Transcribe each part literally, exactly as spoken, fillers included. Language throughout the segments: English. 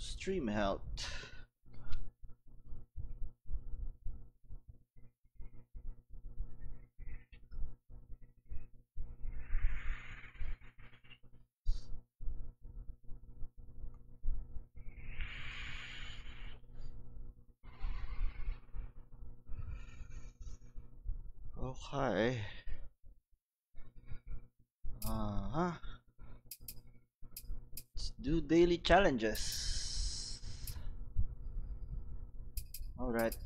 Stream health. Okay. Uh-huh. Let's do daily challenges. Alright.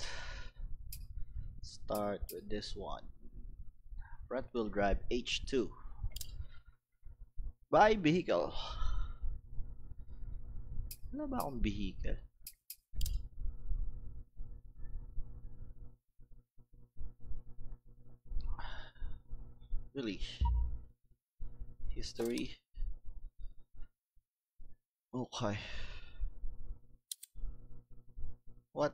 Start with this one. Front wheel drive H two. Buy vehicle. Wala ba akong vehicle? Really? History. Okay. What?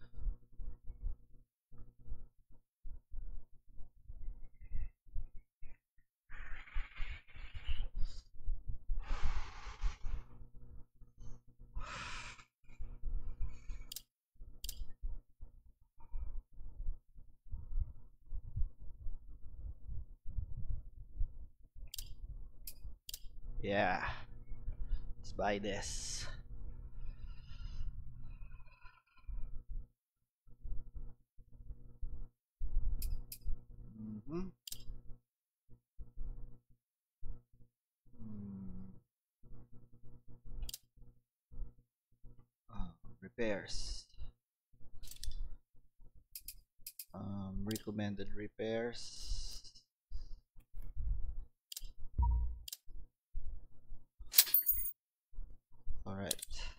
Yeah. Let's buy this. Mm-hmm. Mm. Uh, repairs. Um, recommended repairs. All right.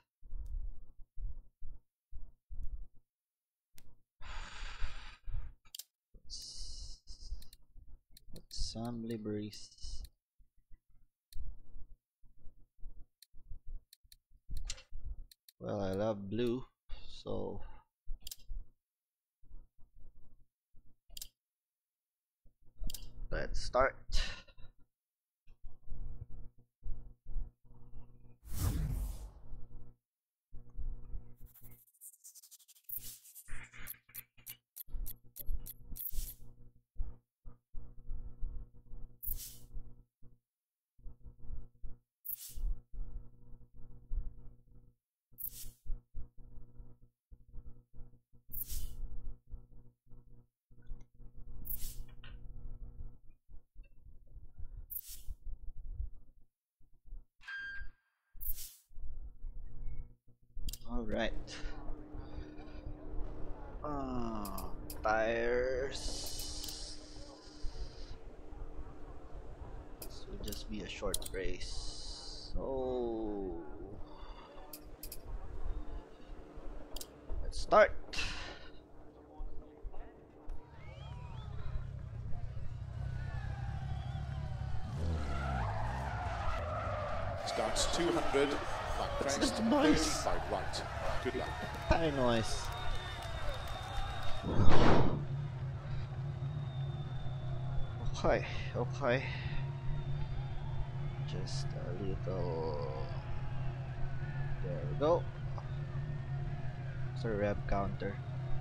Let's, let's some libraries. Well, I love blue, so let's start. All right. Uh, tires. This will just be a short race. So let's start. Starts two hundred, flat crest, thirty-five right. Good luck. Tire noise. Okay, okay. Just a little. There we go. It's a rev counter.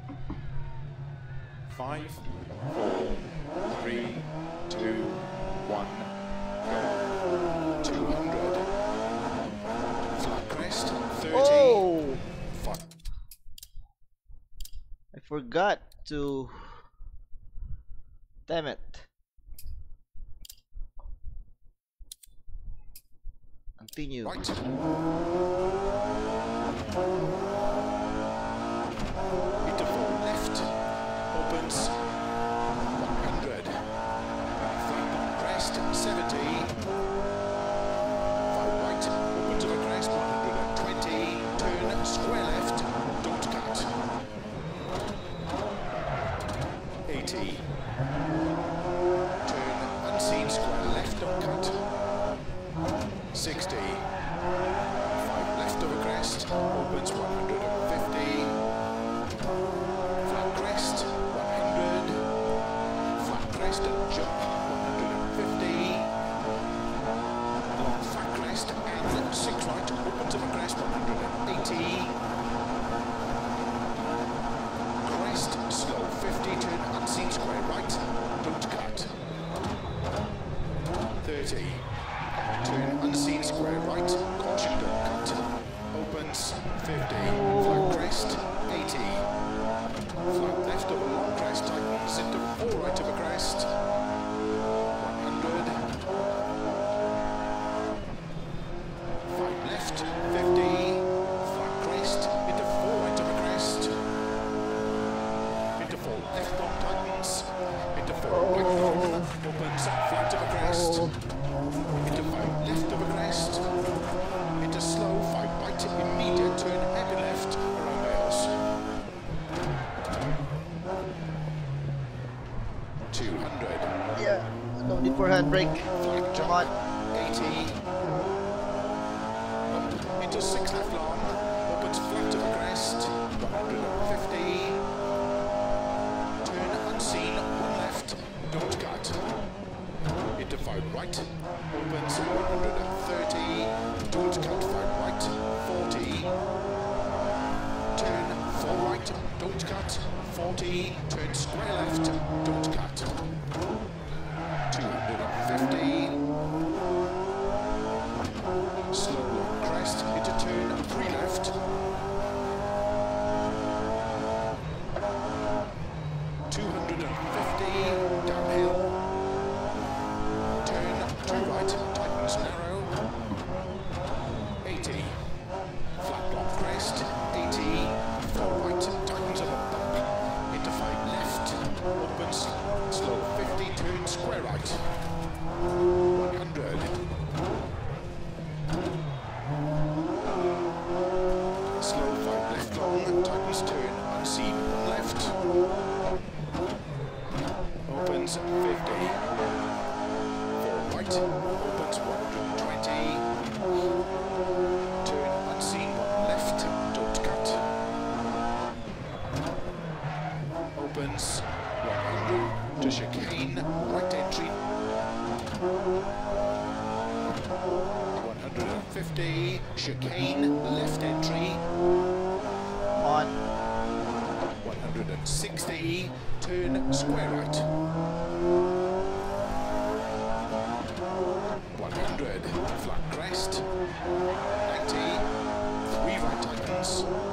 Five, four, three, two, one, go. two hundred. Flat crest, thirty. Oh! Five. I forgot to. Damn it. Continue. Right. Into four left. Opens. one hundred. Flat crest, seventy. Five right. Open to the crest, one hundred twenty. Turn, square left. Don't cut. eighty. Turn, unseen, square left, don't cut. sixty. five left of a crest, opens one hundred fifty. Flat crest, one hundred. Flat crest and jump, one hundred fifty. Long flat crest and six right, opens of a crest, one hundred eighty. turn unseen square right, don't cut. thirty, turn unseen square right, caution don't cut. Opens fifty, flat crest, eighty. Flat left of a long crest, tightens into four right of a crest. one hundred. five left, fifty. Flat crest, into four right of a crest. Into four left long tightens. Into four right long, opens flat of a crest. Into five left of a crest. Into slow, five right, immediate turn, heavy left, around rails. two hundred. Yeah, no need for handbrake. Flat Come on. eighty. Into six left long, opens flat of a crest, one hundred fifty. Turn unseen, one left, don't cut. Into five right, opens one hundred thirty. Don't cut, five right, forty. Turn four right, don't cut, forty. Turn square left, don't cut. two hundred fifty. Slow long crest, into turn three left. two hundred fifty, downhill. Turn two right, tightens narrow. eighty. Flat long crest, eighty. four right, tightens up a bumpy. Into five left, opens, slow fifty, turn square right. one hundred. Slow five left long, tightens turn, unseen one left. Opens fifty. four right, opens one hundred twenty. Turn unseen one left, don't cut. Opens one hundred to chicane, right entry. one hundred fifty, chicane, left entry. On. one hundred sixty, turn square right. one hundred, flat crest. ninety, three right tightens.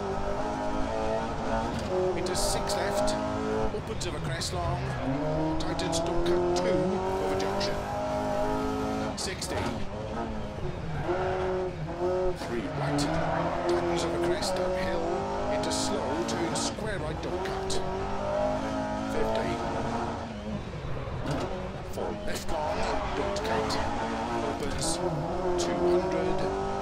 Into six left, opens of a crest long. Tightens, don't cut two of a junction. sixty. three right, tightens of a crest uphill. Into slow, turn square right, don't cut. fifty. four left long, don't cut. Opens two hundred.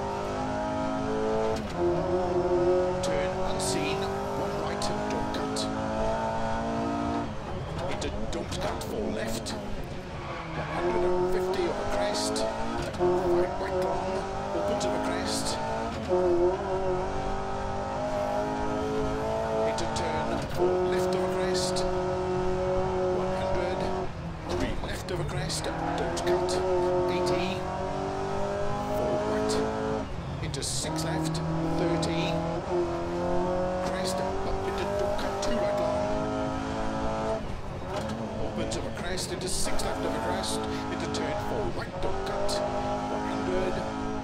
Turn unseen, one right, don't cut. Into don't cut, four left. one hundred fifty of a crest. five right long, opens of a crest. Into turn, four left of a crest. one hundred. three left of a crest, don't cut. eighty. four right. Into six left, thirty. Crest, up into don't cut, two right long. Opens of a crest, into six left of a crest. Into turn, four right, don't cut. one hundred.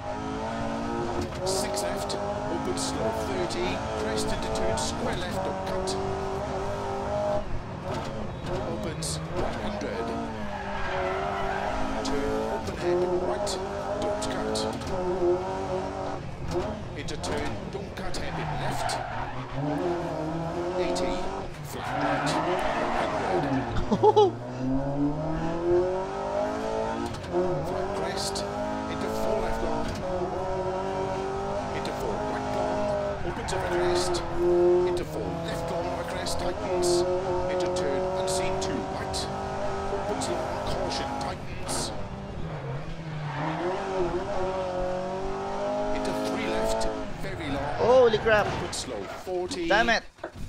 six left, open slow thirty, crest into turn square left, don't cut. Opens one hundred. Turn open hairpin right, don't cut. Into turn, don't cut hairpin left. eighty, flat right, one hundred. Flat crest, into four left long. Into four right long, opens of a crest. Into four left long of a crest, tightens. Into turn unseen two right. Opens long, caution, tightens. Into three left, very long. Holy crap. Opens slow, forty. Damn it.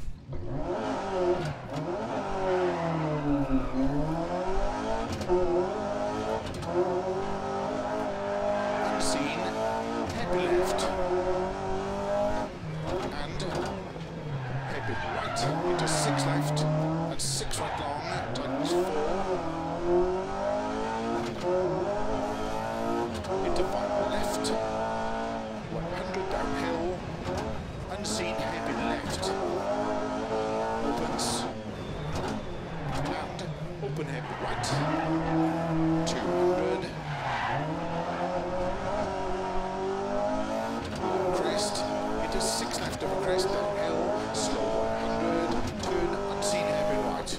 Unseen, heavy left. And heavy right into six left. And six right long, tightens four. Into five left. one hundred downhill. Unseen hairpin left. Opens. And open hairpin right. two hundred. Crest. Into six left over crest downhill. Slow one hundred. Turn unseen hairpin right.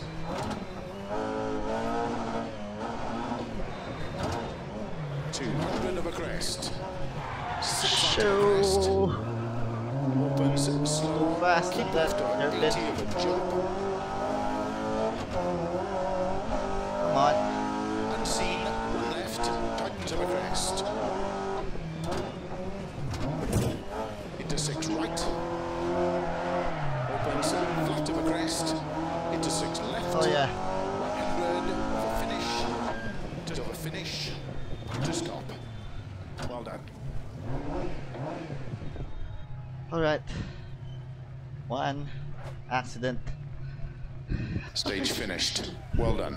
two hundred over crest. six left over crest. So Opens slow. fast Keep that left over hairpin. eighty over jump. Come on. Unseen, one left, tightens over crest. Into six right. Opens flat over crest. Into six left. Oh yeah. one hundred over finish. Just over finish. To stop. Well done. Alright. One accident. Stage finished. Well done.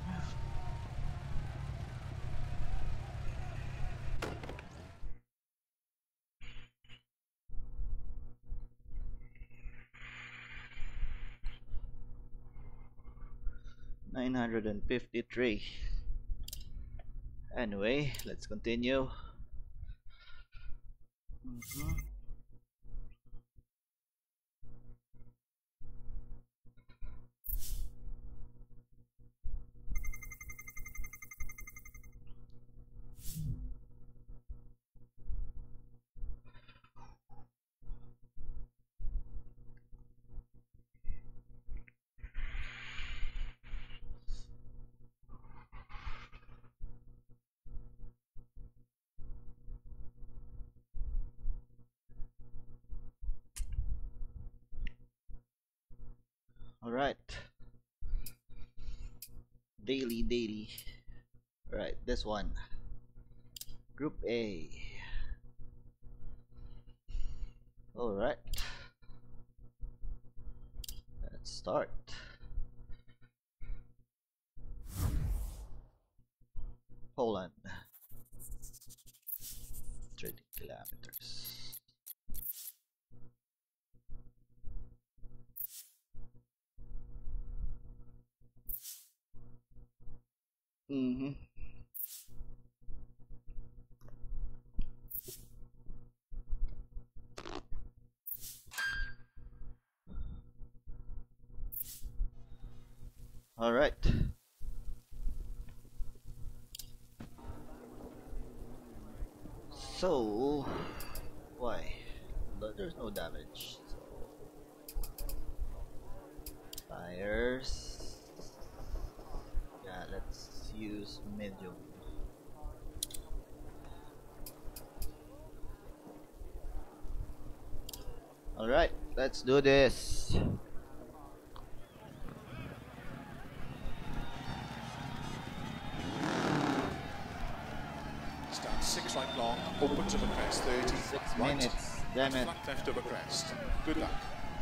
nine hundred fifty-three. Anyway, let's continue. Mhm. Alright. Daily, daily. Alright, this one. Group A. Alright. Let's start. Poland. thirty kilometers. Mm-hmm. All right. So, why? But there's no damage. So, tires. Yeah, let's use medium. All right, let's do this. Stand six right long, open to the crest, thirty. Six right, minutes. Damn it. flat left over crest. Good luck.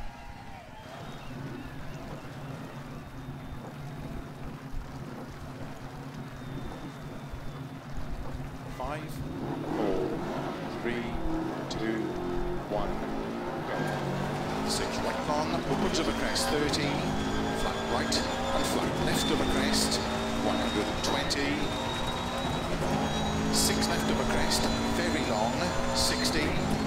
Five, four, three, two, one, go. Six right long, open to the crest, thirty. Flat right and flat left over crest, one hundred twenty. Six left over crest, very long, sixty.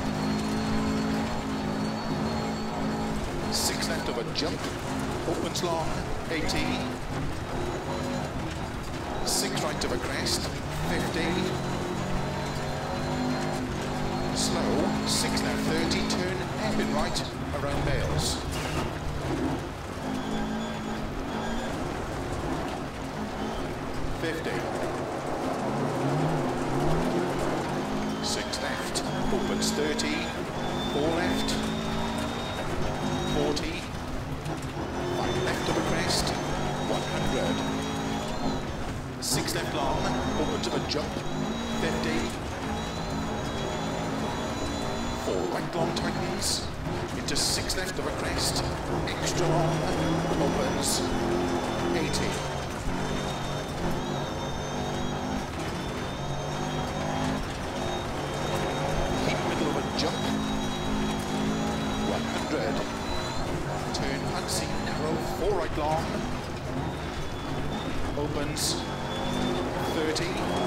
Six left over jump, opens long, eighty. Six right over crest, fifty. Slow, six left, thirty, turn hairpin right, around Bales. fifty. Six left, opens thirty, four left, forty, five left of a crest, one hundred. Six left long, open to the jump, fifty. Four right long tightens, into six left of a crest, extra long, opens, eighty. Keep middle of a jump. one hundred. Turn unseen narrow, four right long. Opens. thirty.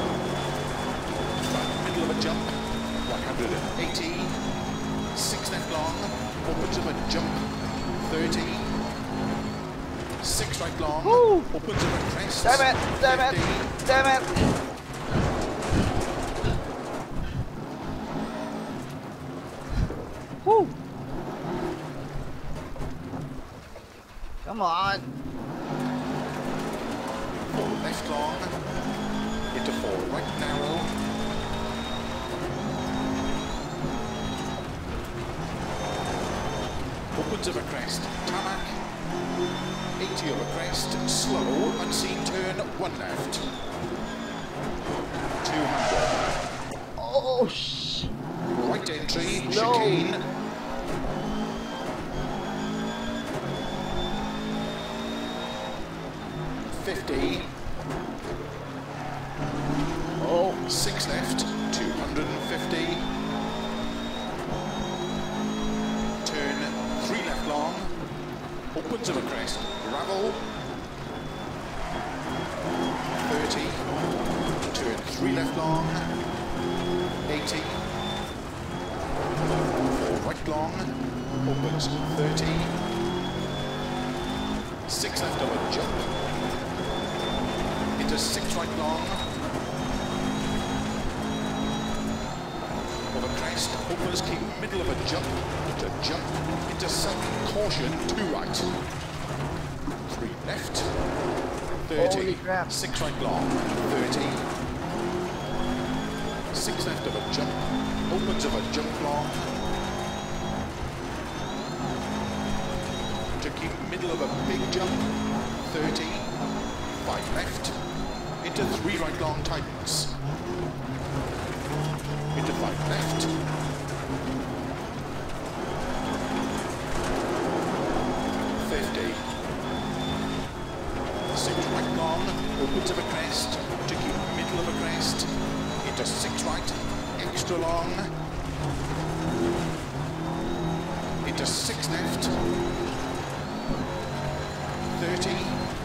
Right middle of a jump. one hundred eighty. six left long. Opens of a jump. thirty. six right long. Woo. Opens of a crest. Damn it! Damn it! Damn it! Woo! Come on! four left long. Into four right narrow. Opens of a crest. Tarmac. eighty over crest, slow, unseen turn, one left. two hundred. Oh, sh! Right entry, No. chicane. fifty. Oh, six left, two hundred fifty. Turn, three left long. Opens of a crest, gravel. thirty. Turn three left long. eighty. four right long. Opens thirty. six left of a jump. Into six right long. Of a crest, opens keep middle of a jump. To jump into some caution, two right. Three left. thirty. Holy crap. Six right long. thirty. Six left of a jump. Opens of a jump long. To keep middle of a big jump. thirty. Five left. Into three right long tightens. Into five left. fifty. Six right long, opens of a crest, to keep middle of a crest, into six right, extra long, into six left, thirty,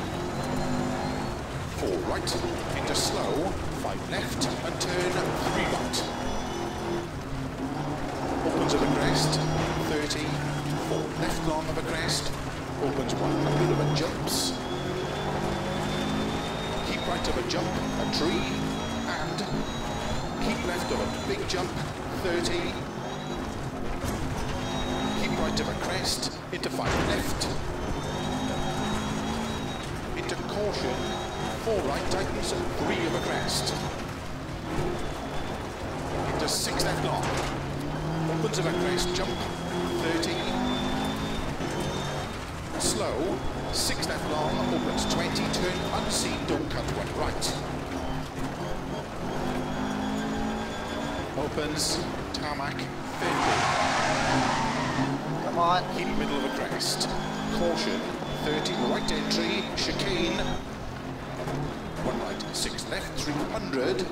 four right, into slow, five left, and turn three right. Opens of a crest, thirty, four left long of a crest, opens one hundred of a jumps, keep right of a jump, a tree, and keep left of a big jump, thirty, keep right of a crest, into five left, into caution, four right tightens, three of a crest, into six left long, opens of a crest, jump, thirty, slow, six left long, opens twenty, turn unseen, don't cut one right. Opens, tarmac, fifty. come on! Keep middle of a crest. Caution, thirty, right entry, chicane. One right, six left, three hundred.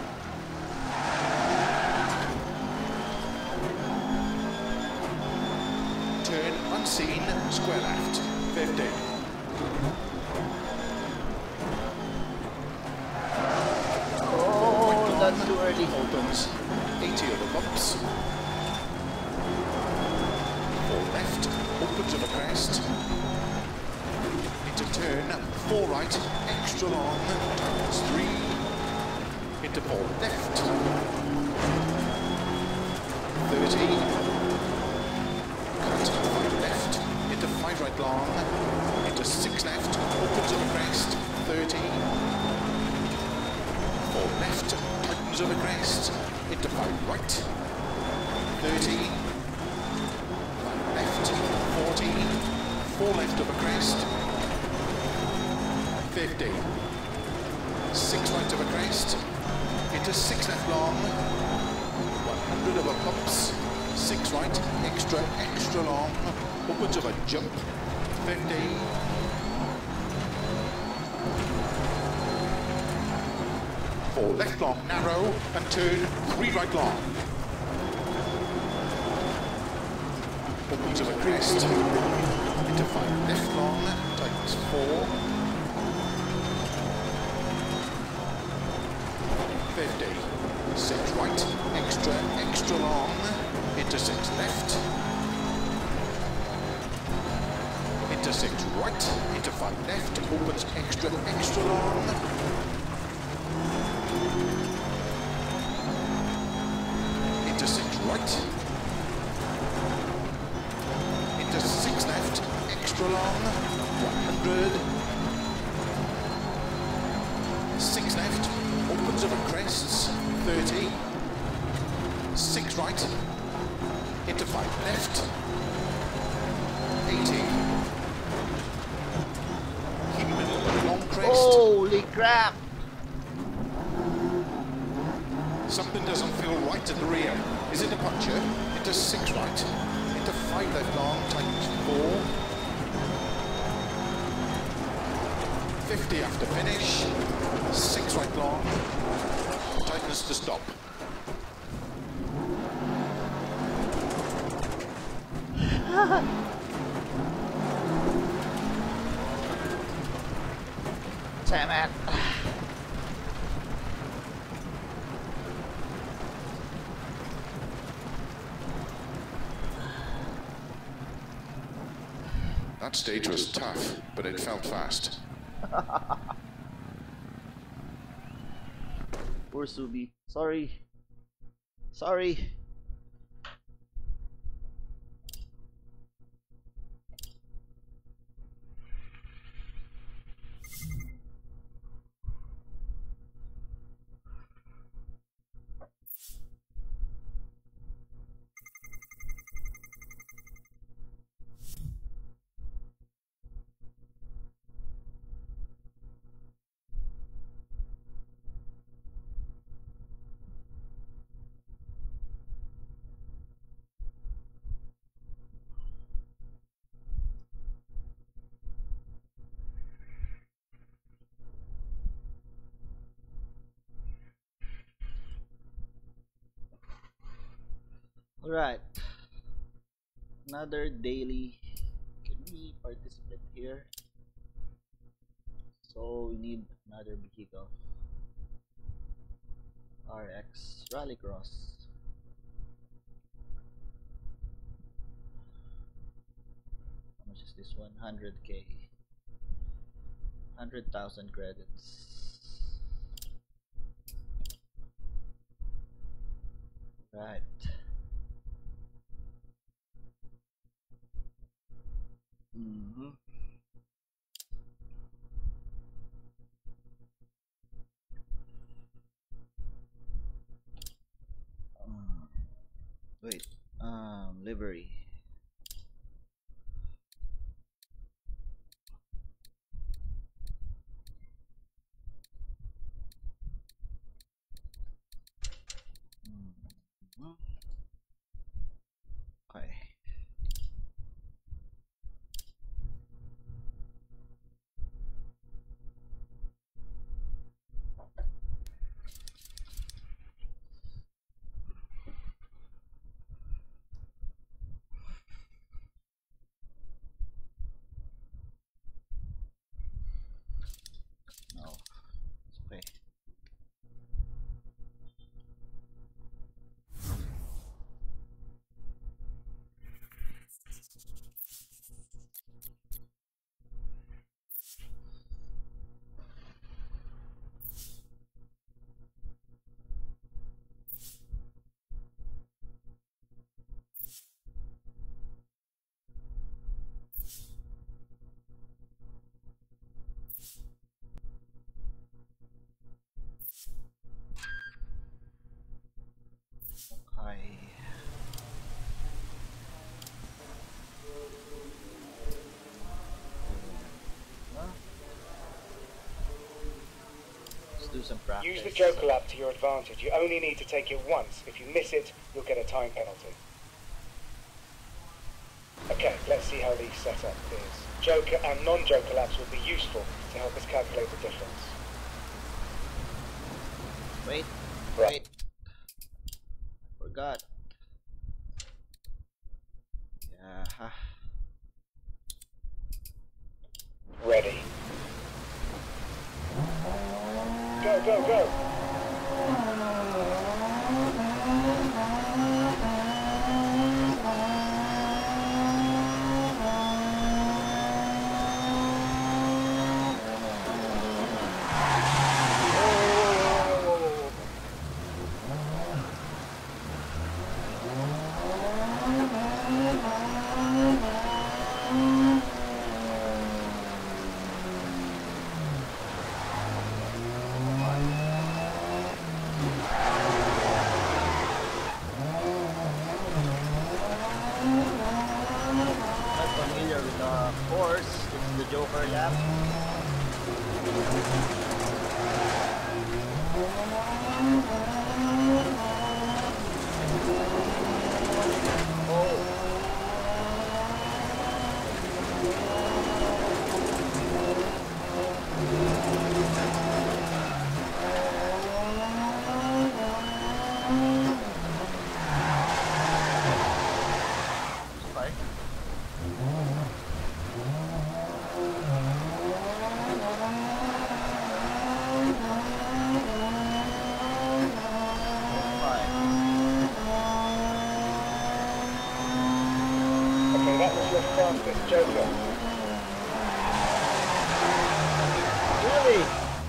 Turn unseen, square left, fifty. Oh, that's too early. Opens, eighty over bumps. Four left, opens of a crest. Into turn, four right, extra long, turns three. Into four left. thirty. Cut, five left, into five right long, into six left, opens of a crest, thirty. Four left, tightens of a crest, into five right, thirty. Five left, forty. Four left of a crest, fifty. Six right of a crest, into six left long, one hundred of a bumps, six right, extra, extra long, upwards of a jump, fifty. four left long, narrow, and turn three right long. Opens of a crest, into five left long, tightens four. fifty, six right, extra, extra long, into six left. Into six right, into five left, opens extra, extra long. Into six right. Into six left, extra long, one hundred. Six left, opens over crests, thirty. Six right, into five left, eighty. Holy crap! Something doesn't feel right at the rear. Is it a puncture? Into six right. Into five left long, tightens four. fifty after finish. Six right long. Tightens to stop. Damn it. That stage was tough, but it felt fast. Poor Subi. Sorry. Sorry. Alright. Another daily. Can we participate here? So we need another vehicle. R X Rallycross. How much is this one? one hundred K. one hundred thousand credits. Right. Mm-hmm. Um, wait. Um, livery. Mm-hmm. Okay. No, it's okay. Hi. Huh? Let's do some practice. Use the Joker lap to your advantage. You only need to take it once. If you miss it, you'll get a time penalty. Okay, let's see how the setup is. Joker and non-Joker laps will be useful to help us calculate the difference. Wait, wait. Forgot. Yeah. Ready. Go, go, go! Joker lap. Oh. Fastest Joker. Really?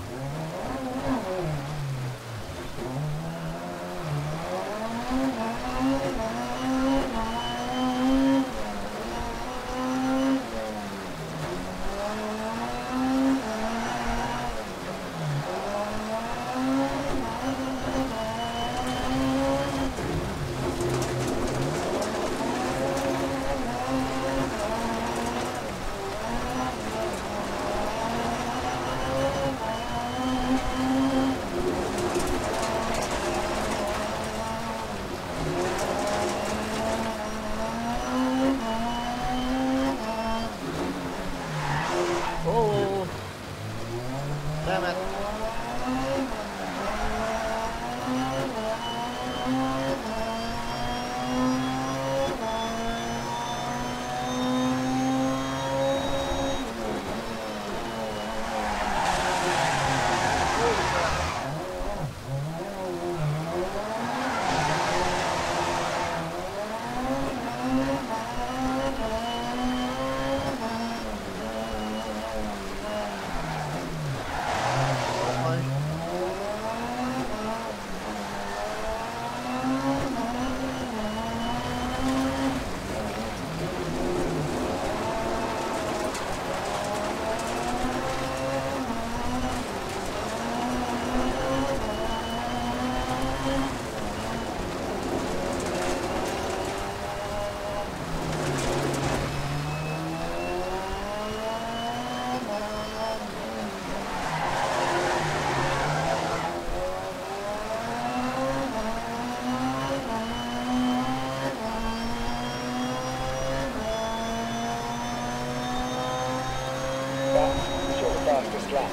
Oh, damn it. That's your fastest lap.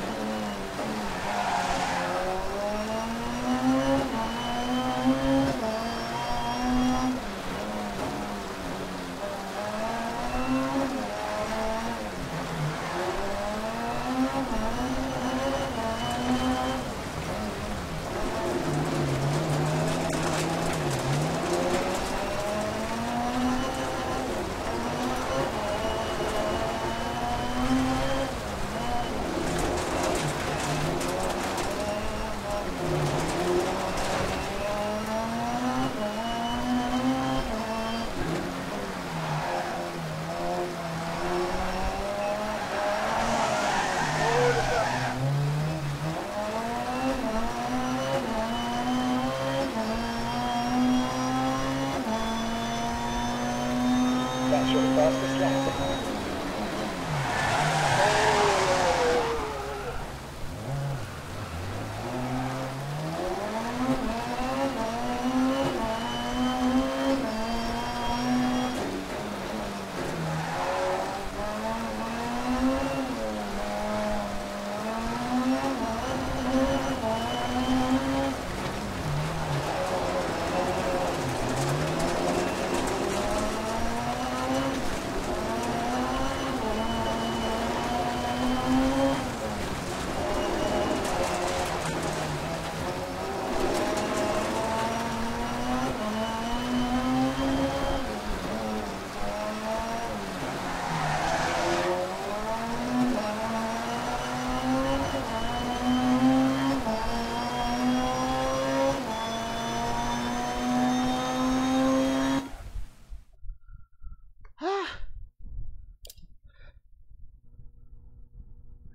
That's your fastest lap.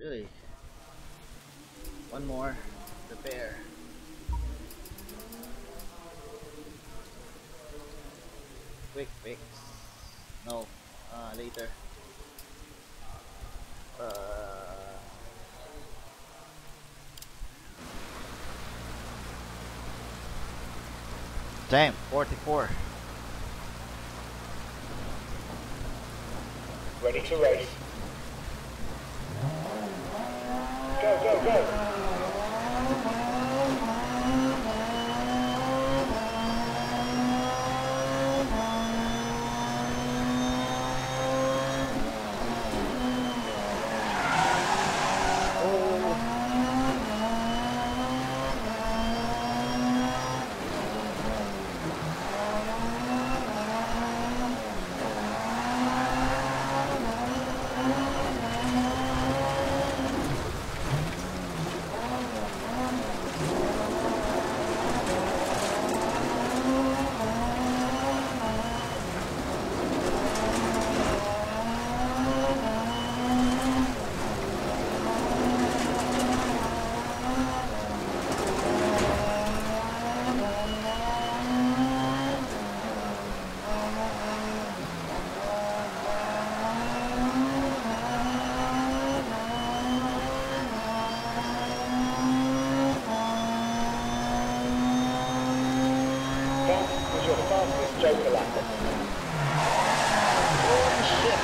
Really? One more. Repair. Quick fix. No. Uh, later. Uh, Damn, forty-four. Ready to race. Go, go, go. Joker lap. Holy shit!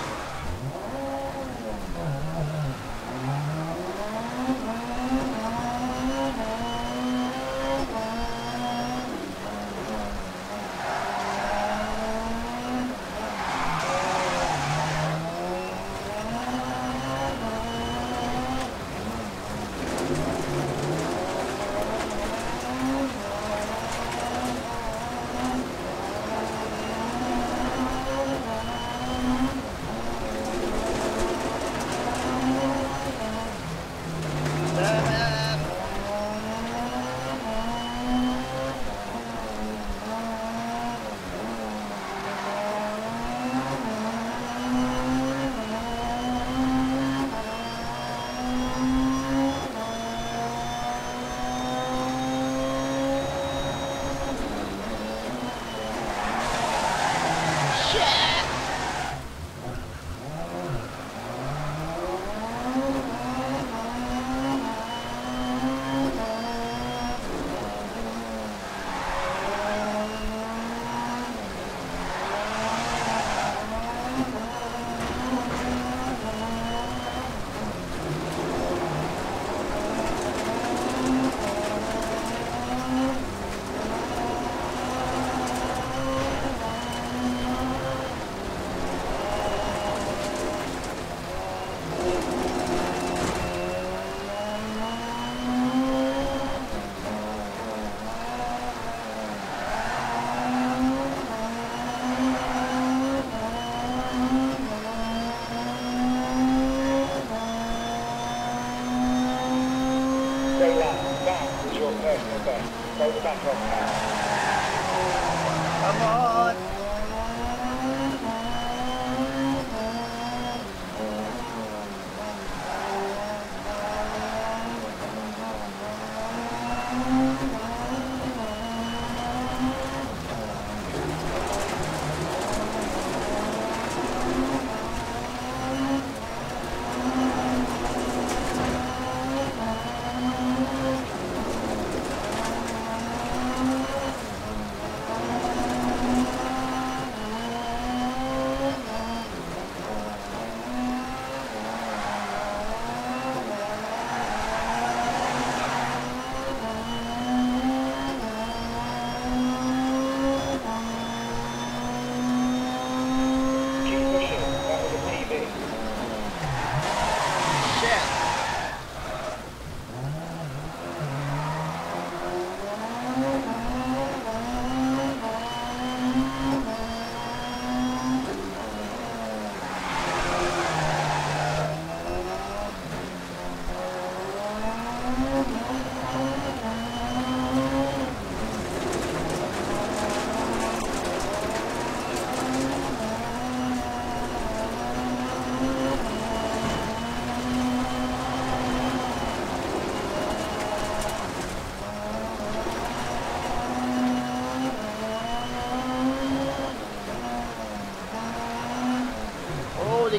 Come on!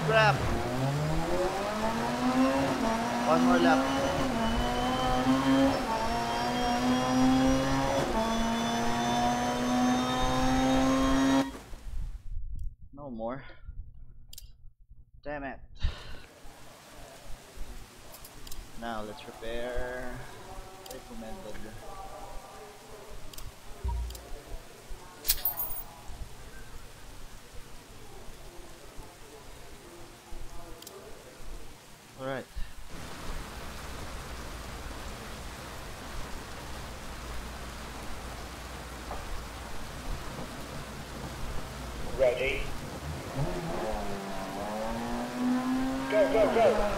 crap! One more lap. No more. Damn it. Now let's repair. Recommended. Alright. Ready? Go, go, go!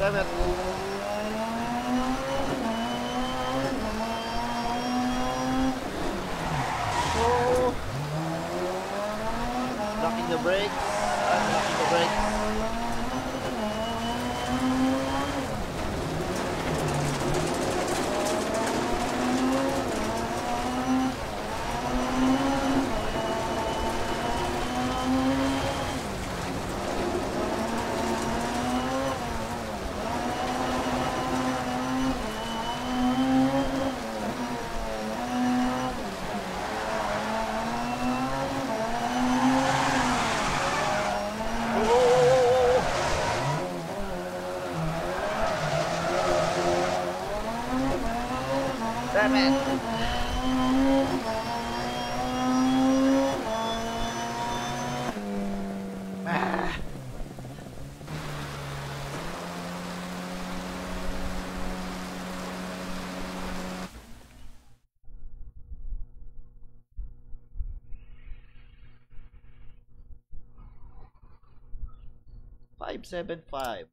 Damn it! Oh! Locking the brakes. I'm locking the brakes. Damn it! Ah. Five seven five.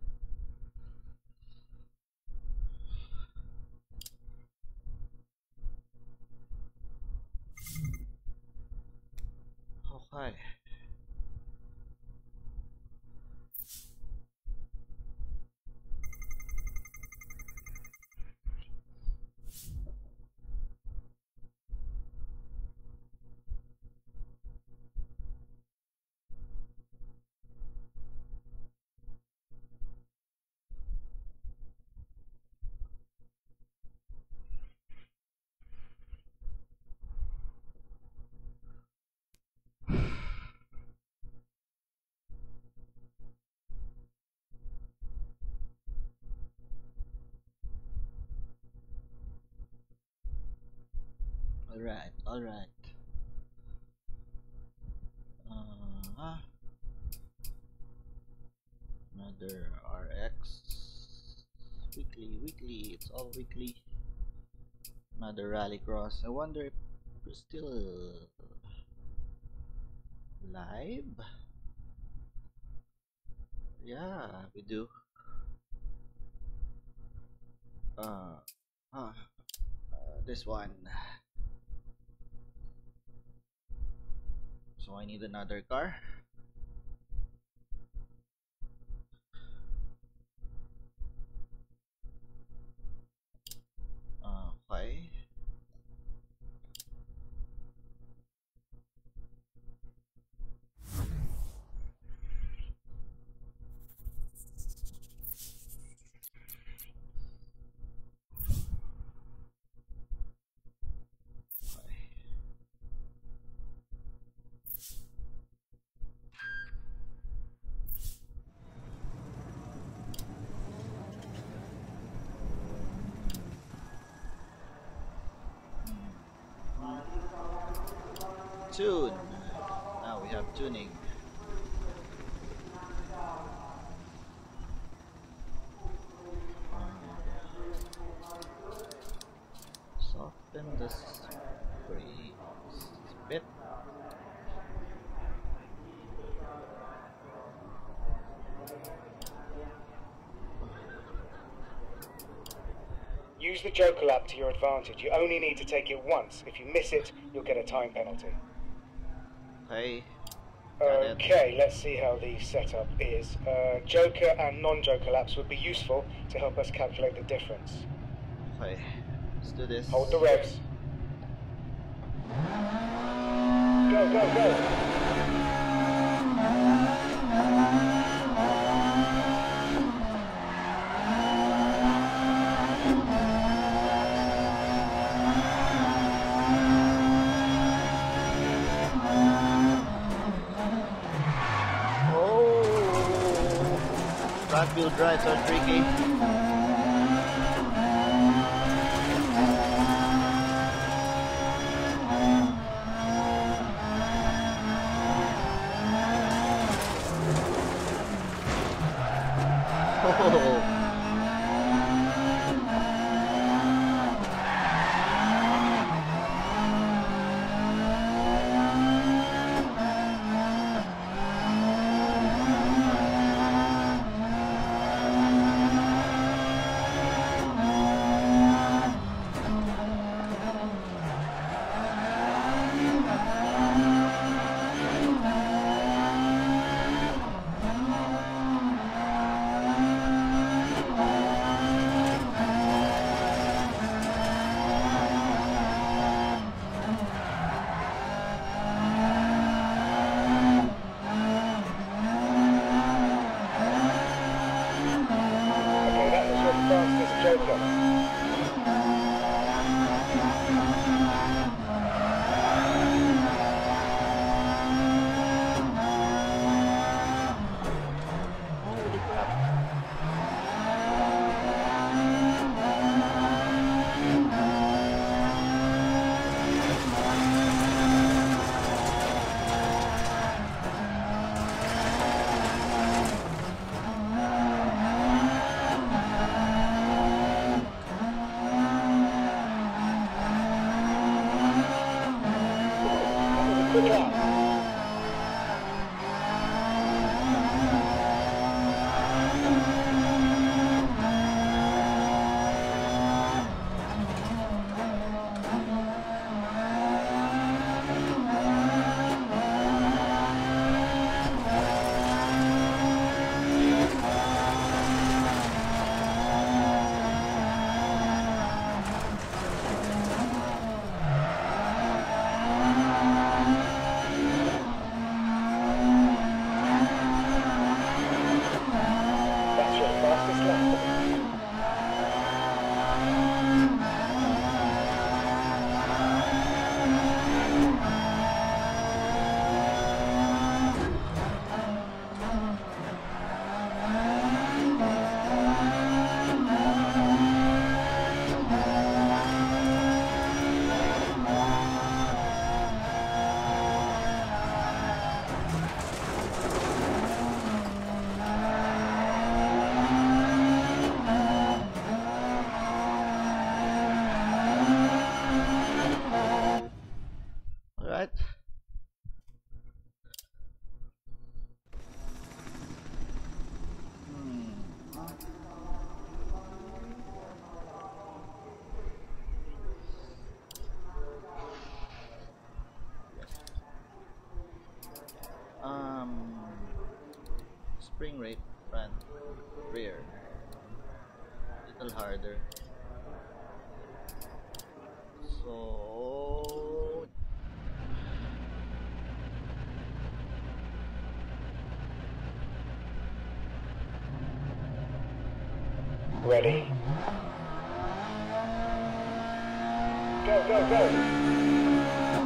Okay. Alright, alright. Uh, another R X. Weekly, weekly, it's all weekly. Another rallycross. I wonder if we're still live? Yeah, we do. Uh, uh, uh this one. So I need another car. Uh, okay. Tune. Now we have tuning. Soften the spray bit. Use the Joker lap to your advantage. You only need to take it once. If you miss it, you'll get a time penalty. Okay. Okay, let's see how the setup is. Uh, Joker and non-Joker laps would be useful to help us calculate the difference. Okay, let's do this. Hold the revs. Go, go, go! Front wheel drives are tricky. Oh. Good luck. That's your fastest lap. Alright. Um, spring rate, front, rear, little harder. So Ready? Go, go, go!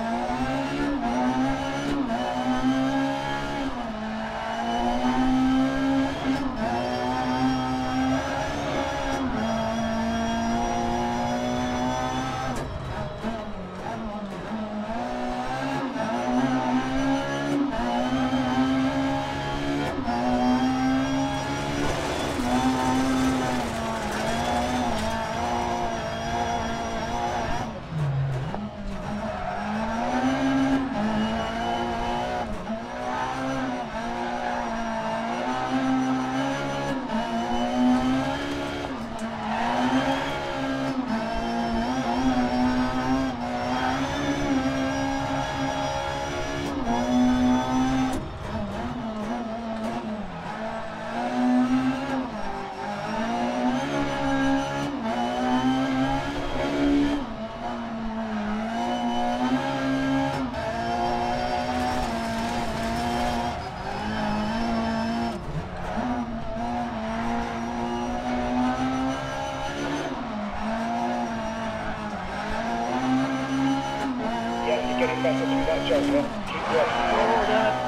Getting better through that Joker. Keep working.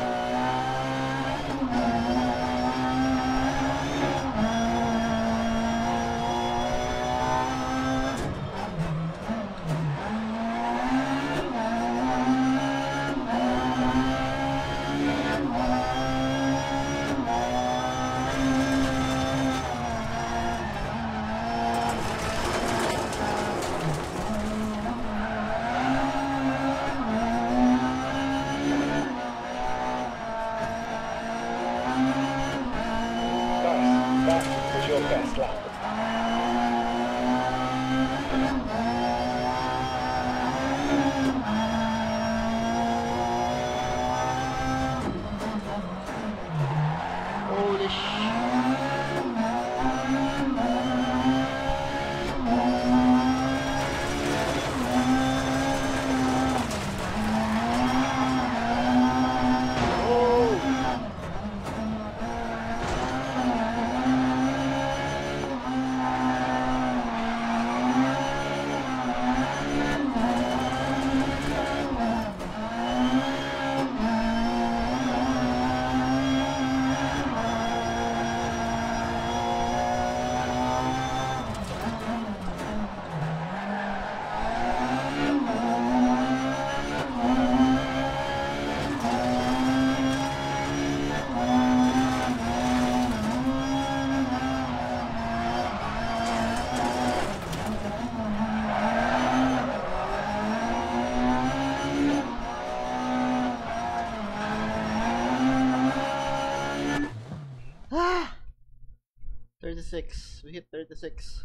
thirty-six. We hit thirty-six.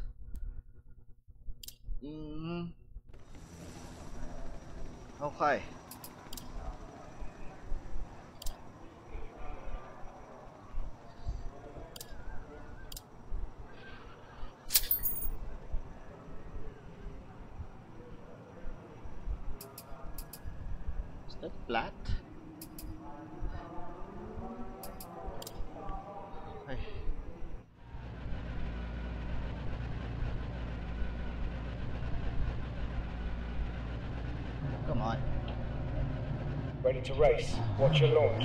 Mm. Okay. Is that flat? Okay. Come on. Ready to race. Watch your launch.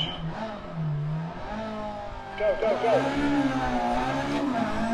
Go, go, go!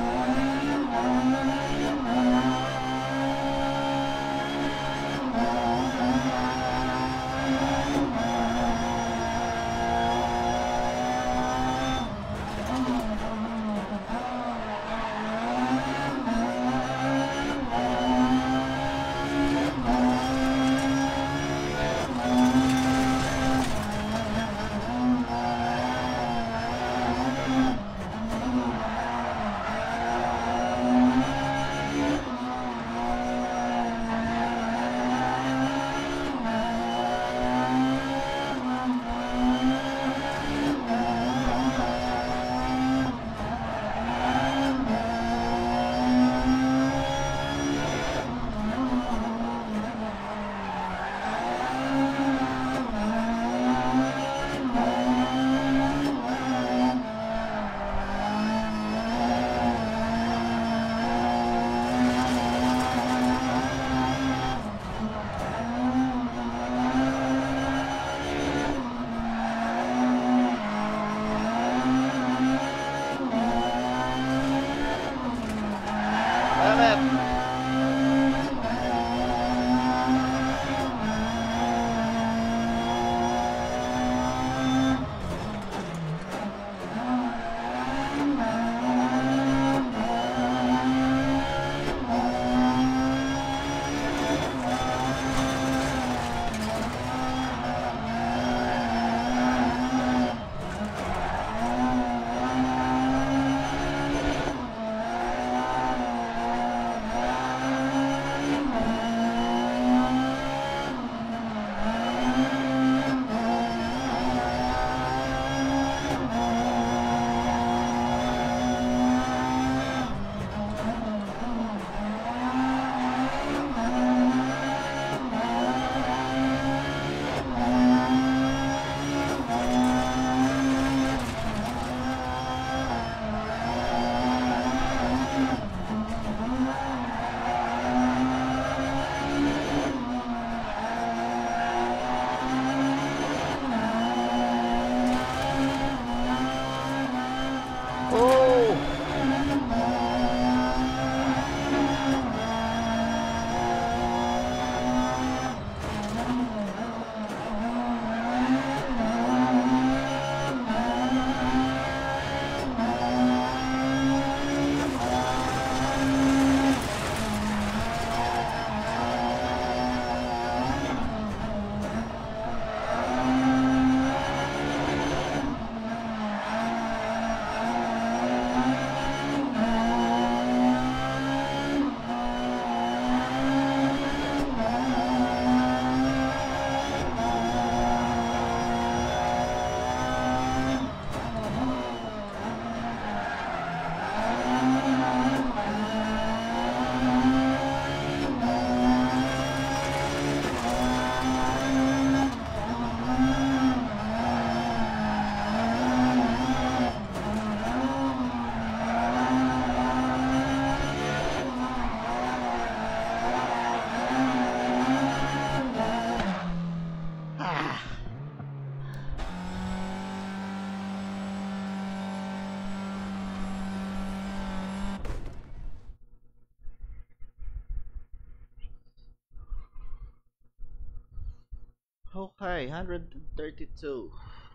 Okay, one hundred thirty-two.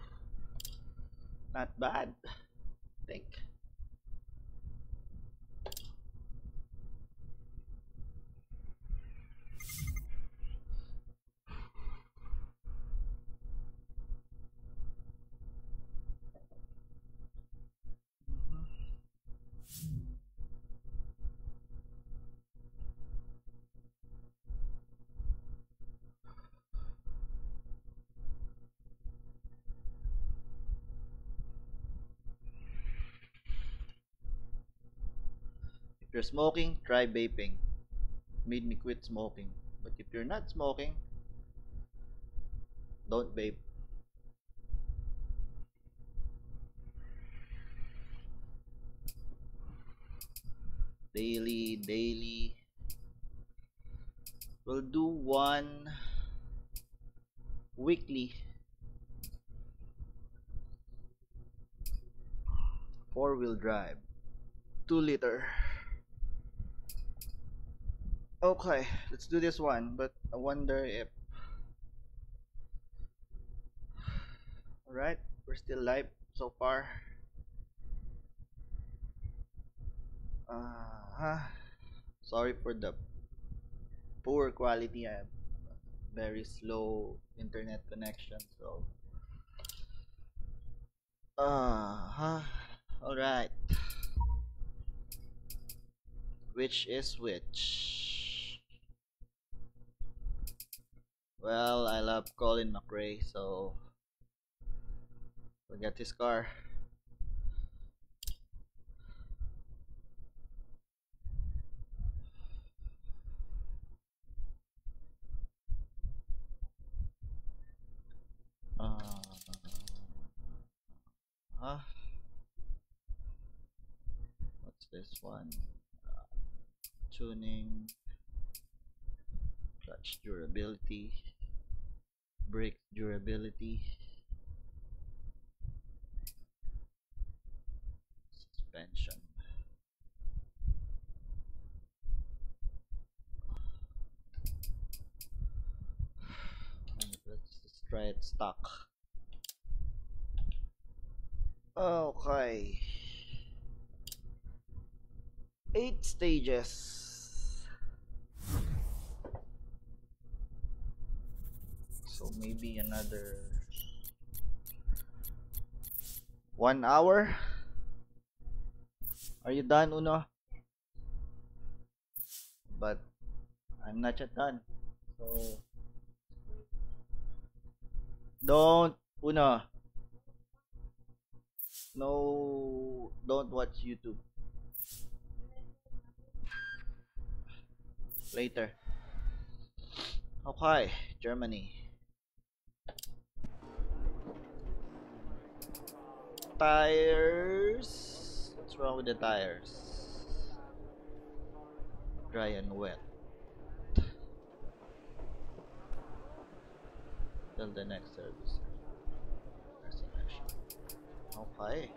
Not bad, I think. you're smoking, try vaping. Made me quit smoking. But if you're not smoking, don't vape. Daily, daily. We'll do one weekly. Four-wheel drive. Two liter. Okay, let's do this one, but I wonder if... Alright, we're still live so far. Uh-huh. Sorry for the poor quality. I have very slow internet connection, so... Uh-huh. Alright. Which is which? Well, I love Colin McRae, so we'll get his car. Uh, huh? What's this one? Uh, tuning, clutch durability, brake durability, suspension. Let's just try it stock. Okay. Eight stages. So maybe another one hour. Are you done, Uno? But I'm not yet done. So don't, Uno. No, don't watch YouTube. Later. Okay, Germany. Tires. What's wrong with the tires? Dry and wet. Till the next service. Okay.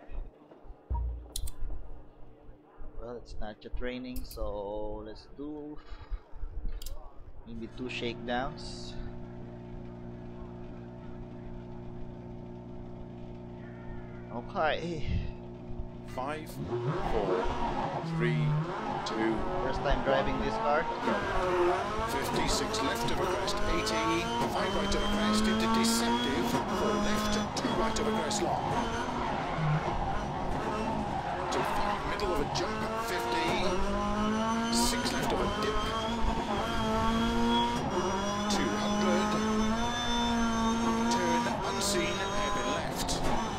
Well, it's not yet raining, so let's do maybe two shakedowns. Okay. Five, four, three, two. First time driving this car. fifty-six left of a crest, eighty. Five right of a crest into deceptive. Four left, two right of a crest long. To five middle of a jump, fifty. Six left of a dip. two hundred. Turn unseen, heavy left.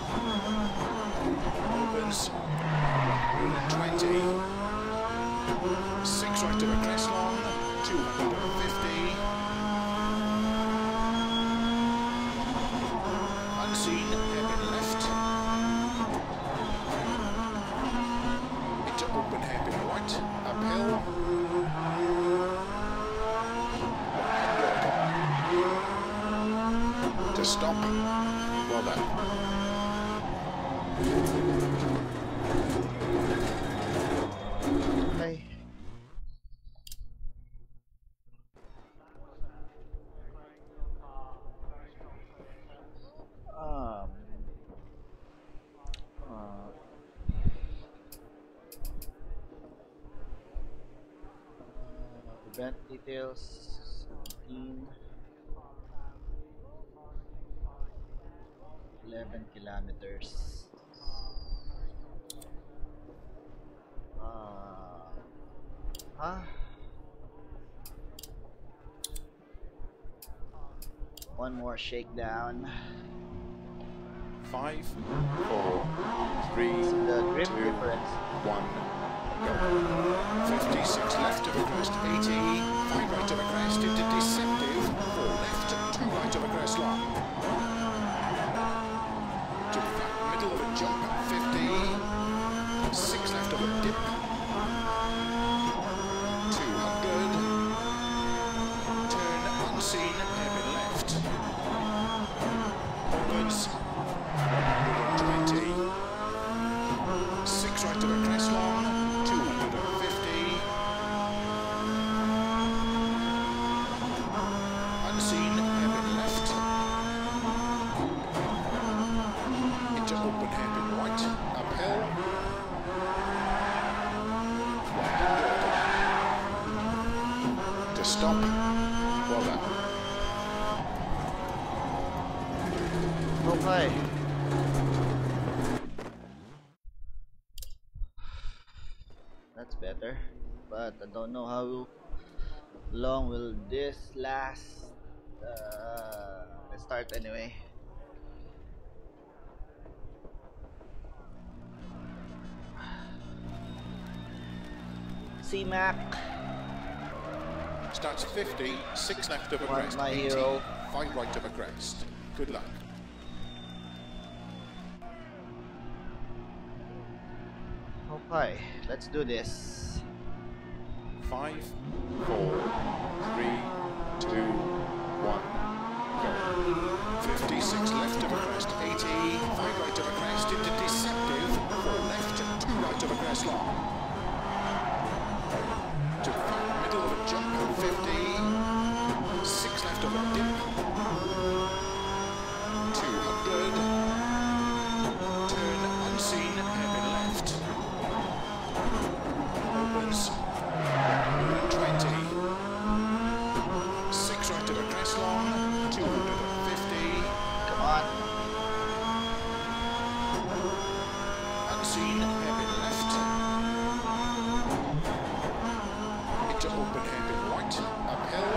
Opens. one twenty. Six right of a crest long. two hundred fifty. Unseen, heavy left. Into open hairpin right. Uphill. one hundred. To stop. Well done. Okay. Um. Uh, event details. seventeen. eleven kilometers. Uh, huh? One more shakedown. Five, four, three, The grip two, difference. one. fifty-six left of a crest, eighty, five right of a crest into deceptive, four left, two right of a crest long. To flat middle of a jump, fifty, six left of a dip, two hundred, turn unseen, hairpin left, opens, one hundred twenty, six right of a crest long, two hundred fifty, unseen, hairpin left, into open hairpin right, uphill, one hundred, to stop, well done. Okay. That's better, but I don't know how long will this last. Uh, let's start anyway. C Mac. Starts fifty, six left of a Want crest, my eighty, hero. five right of a crest. Good luck. Okay, let's do this. Five, four, three, two, one, go. fifty-six left of a crest, eighty, five right of a crest into deceptive, four left, two right of a crest long. To flat middle of a jump, fifty, six left of a dip, two hundred, turn unseen, hairpin left, opens, one hundred twenty, six right of a crest long, two hundred fifty, Come on. unseen, hairpin left, into open hairpin right, uphill,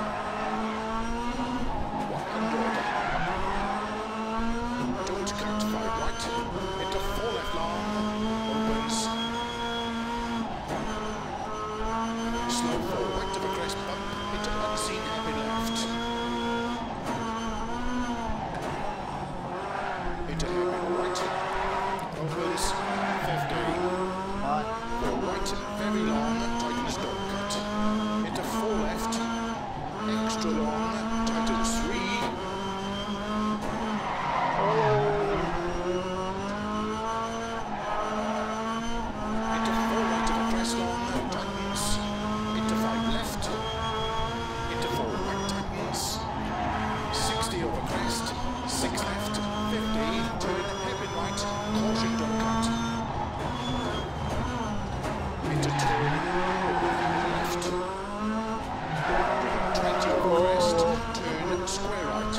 one hundred, don't cut five right, into four left long, opens, slow four right of a crest bump, into unseen hairpin left, into hairpin right, opens, fifty, Come on. four right, very long, tightens don't cut, into four left, extra long, tightens three, into four right of a crest long, tightens, into five left, into four right tightens, sixty over crest, six left, fifty, turn hairpin right, caution don't cut, into turn, open hairpin left, one hundred twenty over crest, turn square right,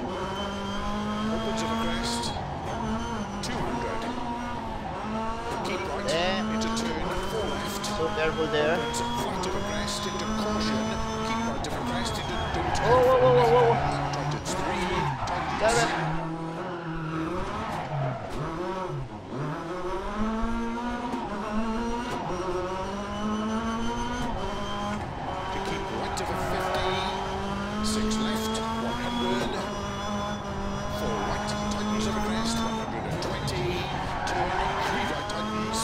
opens over crest, two hundred, keep right, Eh. into turn, four left, So careful there. opens flat of a crest, into caution, keep right of a crest, into don't Whoa, whoa, whoa, whoa, whoa, whoa. tightens three, tightens Got it. to keep right of a fifty, six left, one hundred, four right, tightens of a crest, one hundred twenty, turn, three right tightens,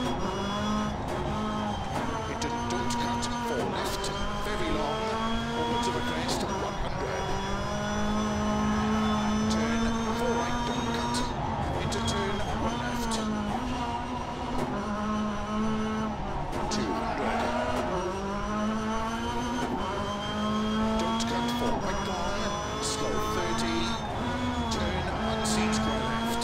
into don't cut, four left, very long, opens of a crest, one hundred, turn, four right, don't cut, into turn, one left, two hundred, don't cut four right long, slow thirty, turn unseen square left,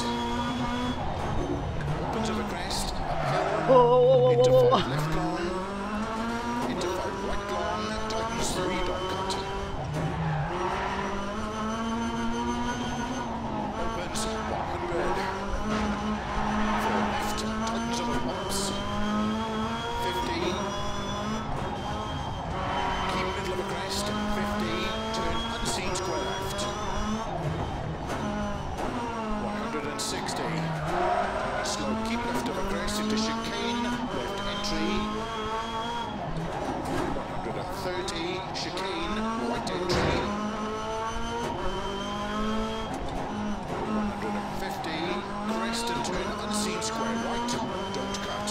opens of a crest, uphill, Whoa, whoa, whoa, whoa, into whoa, whoa. five left long, into five right long, tightens three, don't cut, opens one hundred, four left, tightens of a bumps, fifty, keep middle of a crest, fifty, turn unseen square left, one hundred sixty, slow keep left of a crest into chicane, left entry. one thirty, chicane, right entry. one fifty, crest and turn unseen square right, don't cut.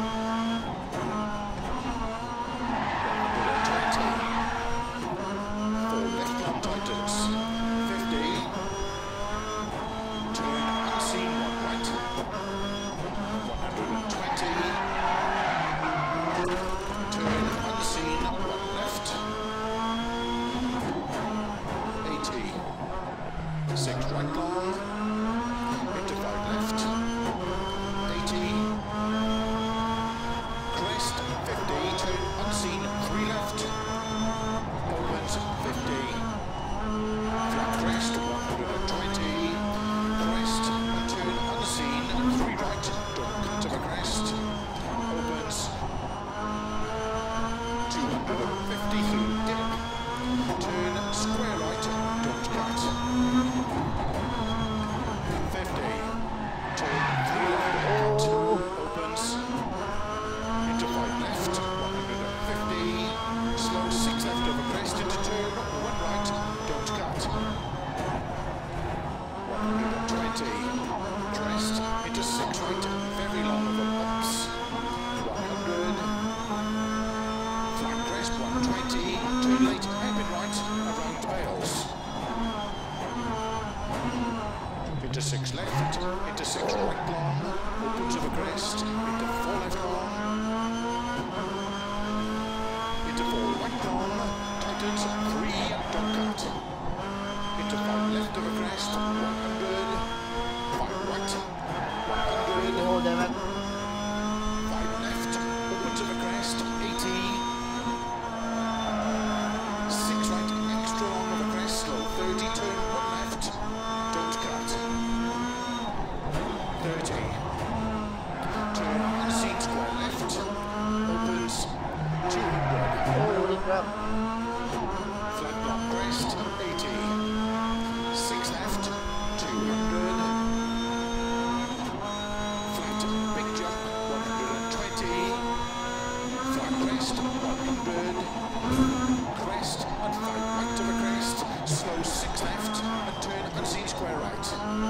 one twenty, four left long tightens. fifty, turn unseen one right. one twenty, turn unseen one left. eighty, six right long, into five left. eighty, crest, fifty, turn unseen three left. Opens fifty, flat crest one twenty, crest and turn unseen three right, don't cut to the crest. Opens two fifty through dip, turn square right, don't cut. fifty, turn three left, cut, opens into five left, one fifty, slow six left over crest into turn one right, don't cut. one twenty, crest into six right, very long over bumps. one hundred, flat crest one twenty, turn late, hairpin right, around tails. Into six left, into six right long, opens over crest, into four left long, into four right long, tightens three, don't cut. Into five left over crest, one hundred, five right, one hundred, Oh, damn it. five left, opens over crest, eighty, six right, extra long over crest, slow, thirty, turn one left, don't cut. thirty, turn unseen square left, opens two hundred, Holy crap. flat long crest, eighty, six left, two hundred, flat big jump, one twenty, flat crest, one hundred, crest and five right to the crest, slow six left and turn unseen square right.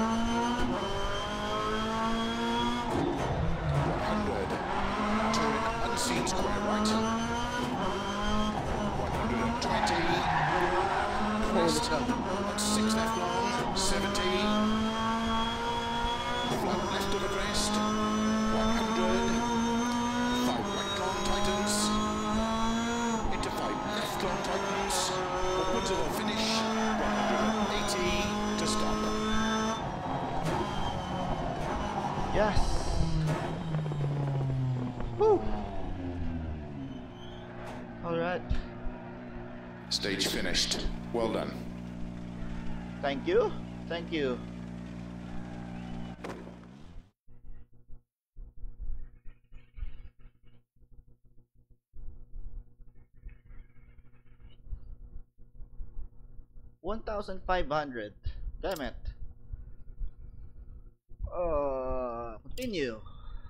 one hundred, turn unseen square right. one twenty, crest and six left long, seventy, flat left of the crest, one hundred, five right long tightens, into five left long tightens, opens over finish, one eighty to stop. Yes. Woo. All right. Stage finished. Well done. Thank you. Thank you. One thousand five hundred. Damn it. Uh, continue.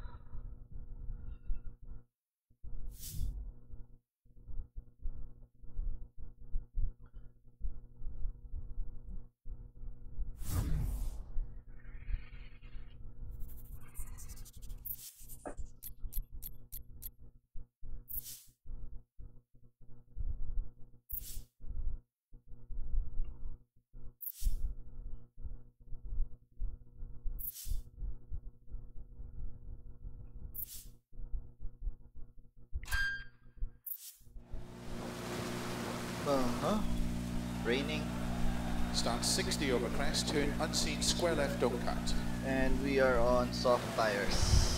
Uh-huh. Raining. Start sixty over crest, turn unseen square left, don't cut. And we are on soft tires.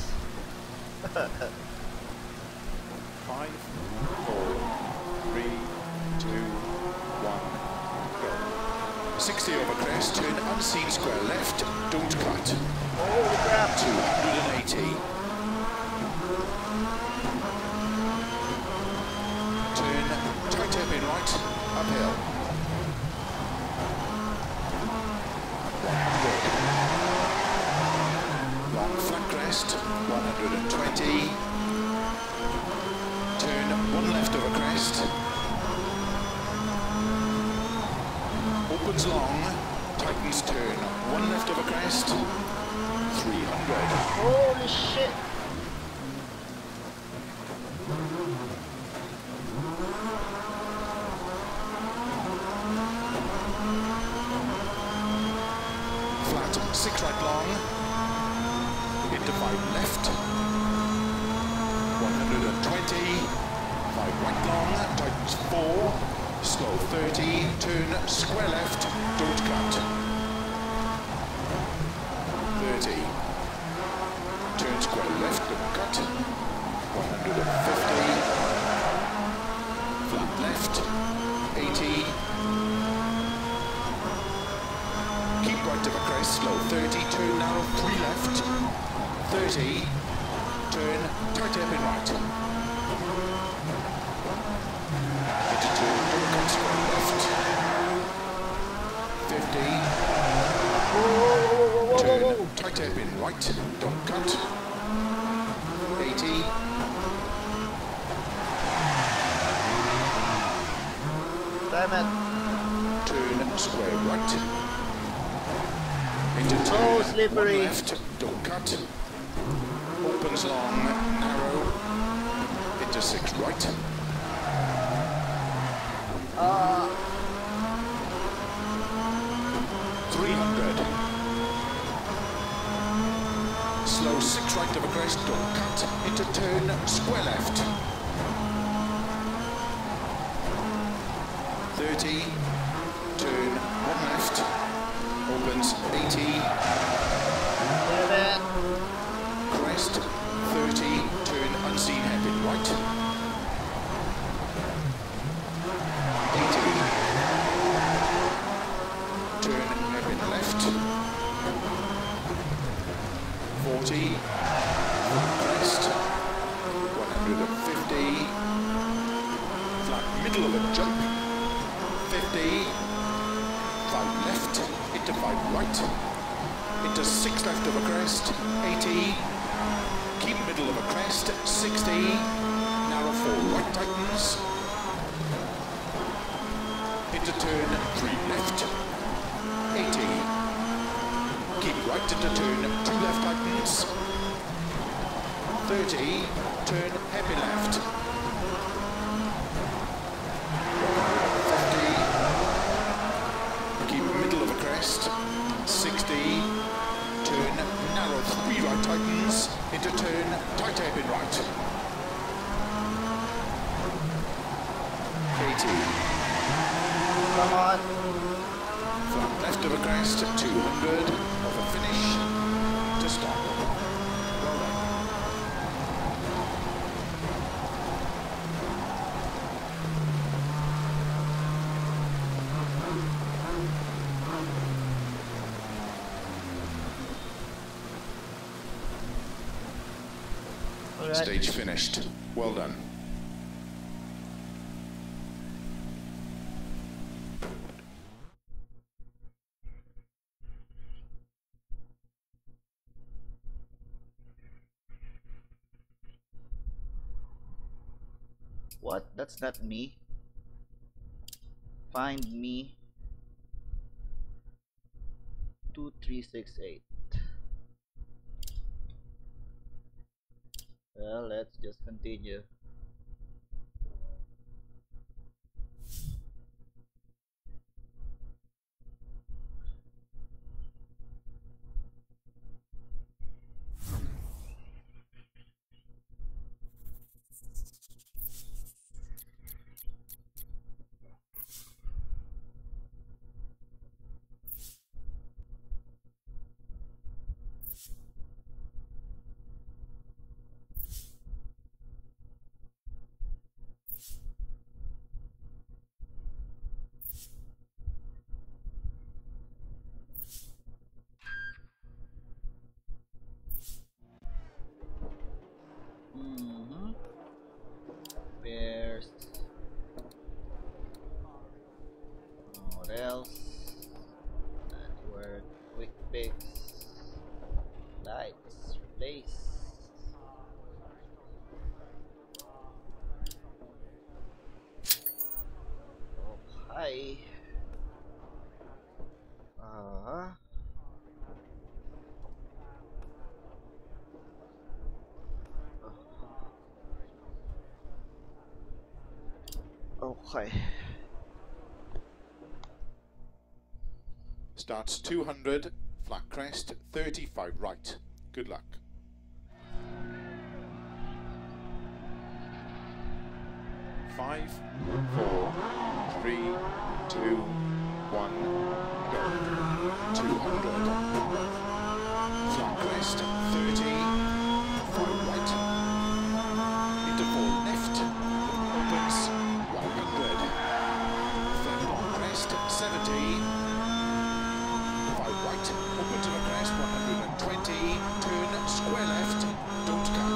Five, four, three, two, one, go. sixty over crest, turn unseen square left, don't cut. Holy crap. two hundred eighty. Turn tight hairpin right, uphill. one hundred. Long flat crest, one hundred twenty. opens long, tightens turn, one left of a crest, three hundred. Holy shit! Flat, six right long, into five left, one hundred twenty, five right long, tightens four, slow thirty, turn square left, don't cut, thirty, turn square left, don't cut, one hundred fifty, flat left, eighty, keep right of a crest, slow thirty, turn narrow, three left, thirty, turn tight hairpin right, into turn, don't cut, square left, fifty, turn tight hairpin right, don't cut, eighty, Damn it! turn square right, into turn, Oh, slippery. one left, don't cut, opens long, narrow, into six right, Ah, three hundred, slow six right of a crest, don't cut, into turn, square left, thirty, turn, one left, opens eighty, damn it! crest, thirty, turn unseen hairpin right, eighty, turn hairpin left, forty, crest, one hundred fifty, flat middle of a jump, fifty, five left, into five right, into six left of a crest, eighty, keep middle of a crest, sixty, narrow four right tightens, into turn three left, eighty, keep right into turn two left tightens, thirty, turn happy left, keep middle of a crest, sixty, turn narrow three right tightens, into turn tight hairpin right, eighty, Come on! flat left of a crest, two hundred, of a finish, to stop. Well done. All right. Stage finished. Well done. What? That's not me. Find me. Two three six eight. Well, let's just continue. Mm-hmm. Bears. What else? Network. Quick fix. Lights. Replace. Oh, hi. Okay. Starts two hundred, flat crest, thirty-five right. Good luck. Five, four, three, two, one, go. two hundred. Flat crest, thirty, five right. Into four left, opens, one hundred. Third long crest, seventy. five right, open to the crest, one hundred twenty. Turn, square left, don't cut.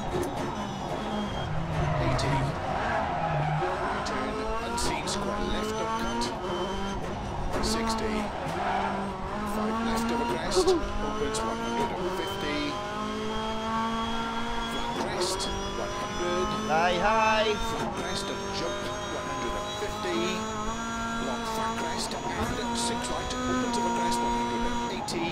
eighty. Turn, unseen, square left, don't cut. sixty. five left over crest, opens one hundred fifty. Flat crest, one hundred. Hi, hi. Flat crest and jump, one hundred fifty. Long flat crest and six right, open to the crest, one hundred eighty.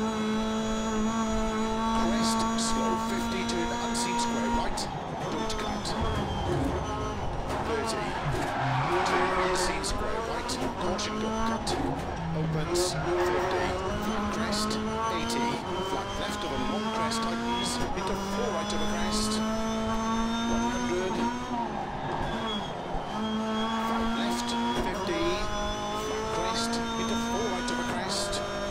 Crest, slow fifty, turn unseen, square right, don't cut. thirty. Turn unseen, square right, caution, don't cut. Opens, fifty. Flat crest, eighty. Flat left of a long crest, tightens, into four right of a crest, one hundred. five left, fifty. Flat crest, into four right of a crest,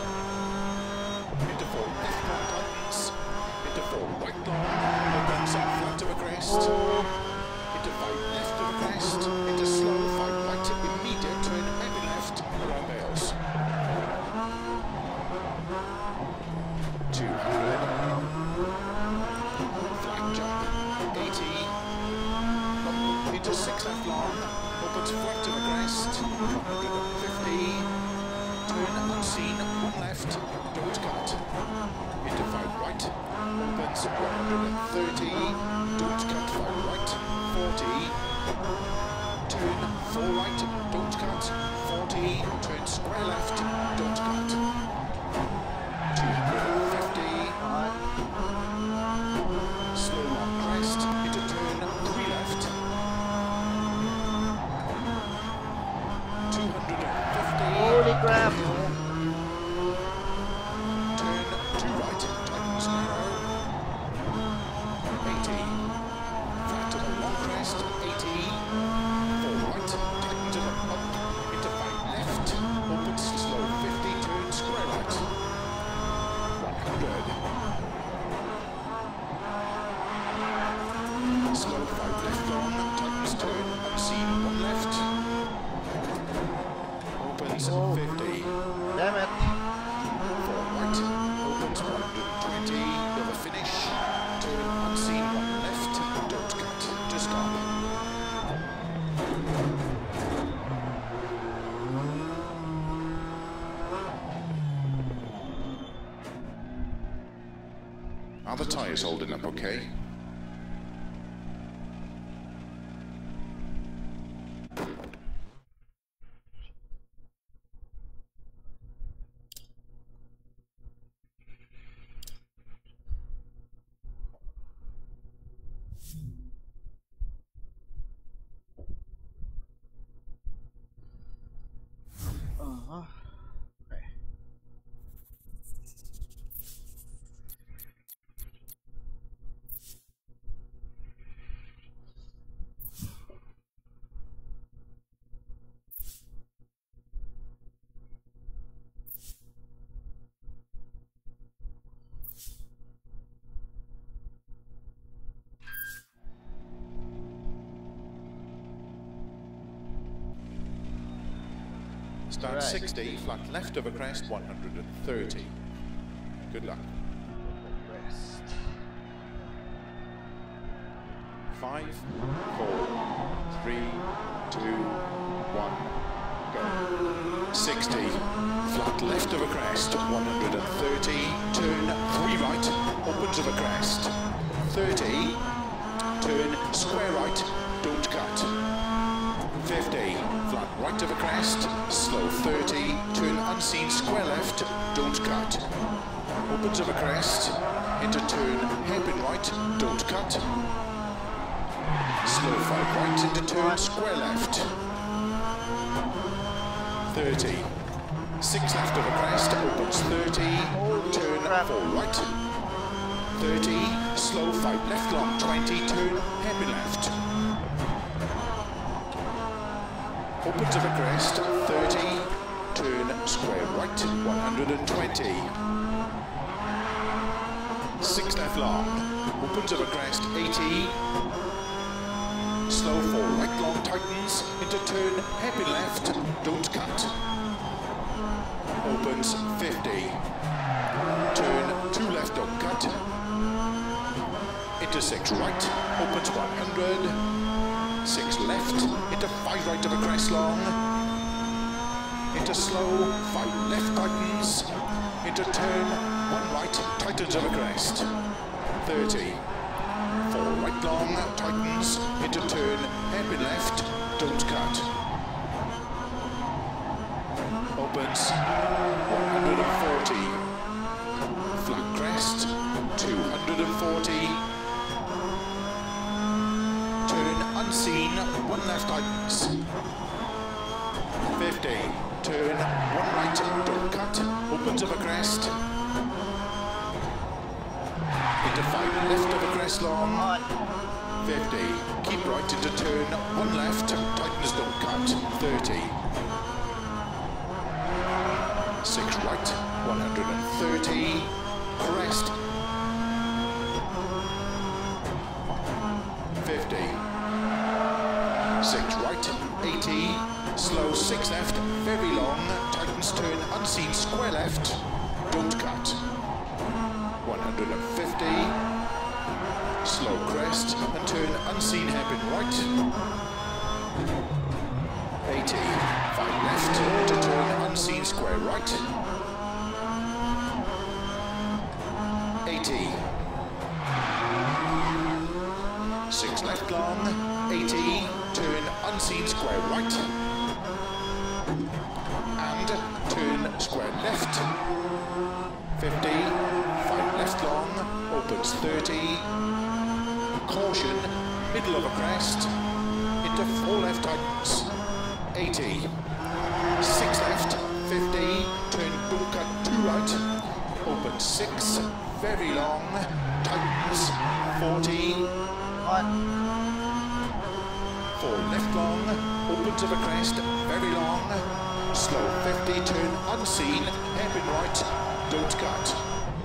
into four left long tightens, into four right long, opens up flat of a crest, into five left of a crest, into slow, five right, immediate turn, heavy left, around bales. two hundred. Flat jump, eighty. Up into six left long, opens flat of a crest, one hundred fifty. Turn unseen, one left, don't cut. Into five right, opens one hundred thirty. Don't cut, five right, forty. Turn four right, don't cut, forty. Turn square left, don't cut. two hundred fifty. Slow long crest, into turn three left. two hundred fifty. Holy crap. Turn two right, tightens narrow. eighty. Flat to the long crest, eighty. four right, tighten to the up, into five left. Opens slow fifty, turn square right. one hundred. Slow five left long, tightens turn, unseen one left. Opens fifty. Damn it. four right, opens one hundred twenty, with a finish, turn unseen one left, don't cut, just stop. Are the tyres holding up okay? Uh-huh. Okay. Start Right. sixty, flat left of a crest, one hundred thirty. Good luck. Rest. Five, four, three, two, one, go. sixty, flat left of a crest, one hundred thirty, turn three right, open to the crest. thirty, turn square right, don't cut. fifty, flat right of a crest, slow thirty, turn unseen square left, don't cut. Open to the crest, into turn hairpin right, don't cut. Slow five right into turn square left. thirty. Six left over crest, opens thirty, turn four right. thirty, slow five left long, twenty, turn hairpin left. Opens over crest, thirty, turn square right, one hundred twenty. Six left long, opens over crest, eighty. Slow four right long, tightens, into turn hairpin left, don't cut. Opens fifty. Turn two left, don't cut. Into six right, opens one hundred. Six left, into five right over crest long. Into slow, five left tightens. Into turn, one right, tightens over crest. thirty. Four right long, tightens. Into turn, hairpin left, don't cut. Opens one hundred forty. Flat crest, two hundred forty. Turn unseen, one left tightens. fifty. Turn one right, don't cut. Opens over crest. Into five left over crest long. fifty. Keep right into turn one left, tightens, don't cut. thirty. Six right, one hundred thirty, crest, fifty, six right, eighty, slow six left, very long, tightens turn, unseen square left, don't cut, one hundred fifty, slow crest, and turn unseen hairpin right, eighty, five left, to turn unseen square right, eighty, six left long, eighty, turn unseen square right, and turn square left, fifty, five left long, opens thirty, caution, middle of a crest, into four left tightens, eighty, six left, fifty, turn don't cut two right, open six, very long, tightens, forty, four left long, opens of a crest, very long, slow fifty, turn unseen, hairpin right, don't cut.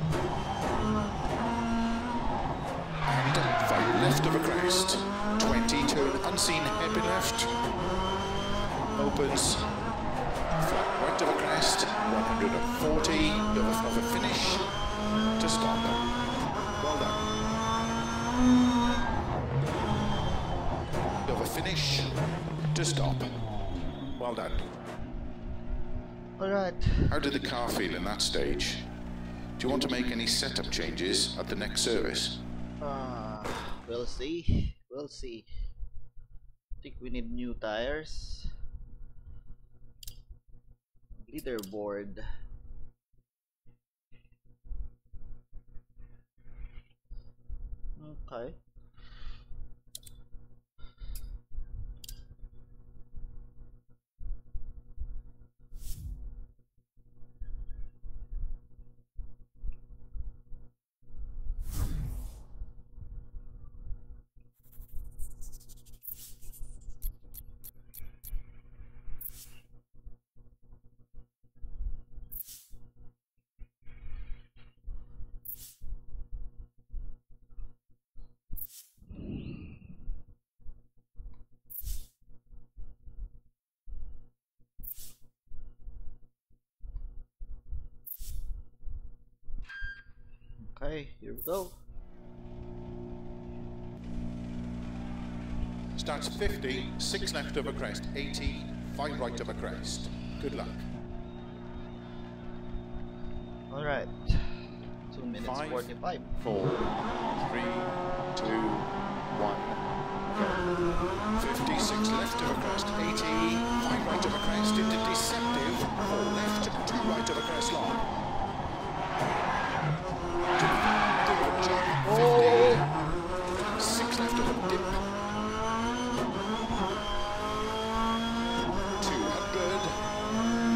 And five left of a crest, twenty, turn unseen, hairpin left, opens, flat right of a crest, one hundred forty, of a, of a finish, to stop. Well done. Of a finish, to stop. Well done. Alright. How did the car feel in that stage? Do you want to make any setup changes at the next service? Uh, we'll see. We'll see. I think we need new tires. Leaderboard. Okay. Okay, here we go. Starts fifty, six left of a crest, eighty, five right of a crest. Good luck. Alright. two minutes Five, forty-five. Four, three, two, one, go. fifty-six left of a crest, eighty, five right of a crest into deceptive, four left, two right of a crest long. fifty, six left of a dip, two hundred,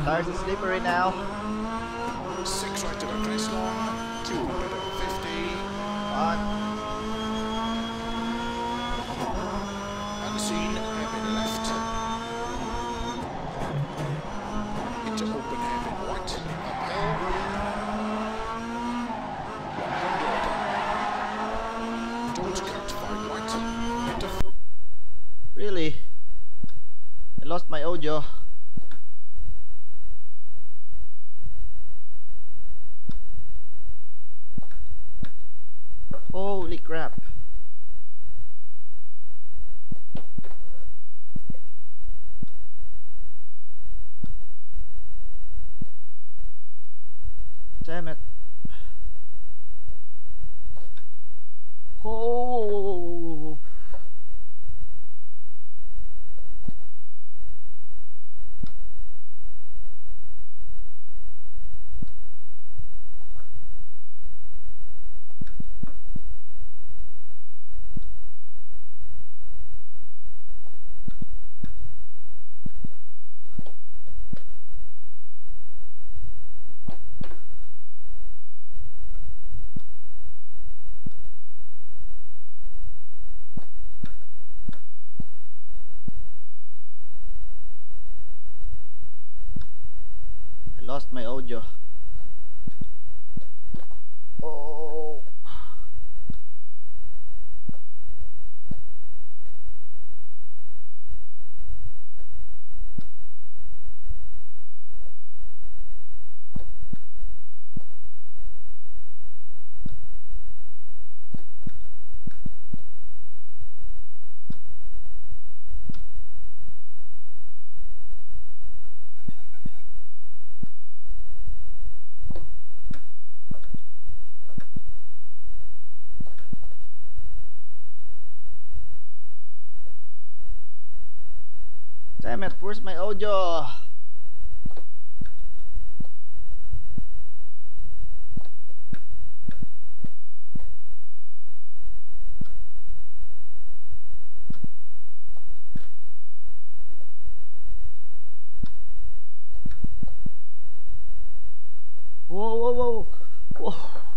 tires are slippery now. Six right of a crest long, two bit of fifty. On. Unseen, hairpin left. Into open hairpin right, uphill. one hundred. Don't cut, five right. Into Really? I lost my audio. Holy crap. Damn it. Oh. I lost my audio. Oh. Damn it, where's my audio? Whoa, whoa, whoa, whoa.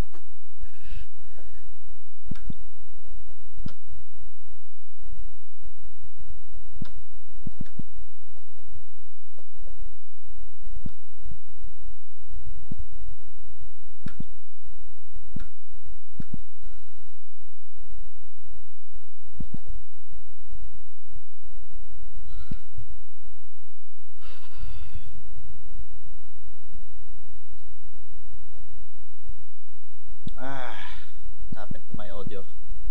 Ah, what happened to my audio?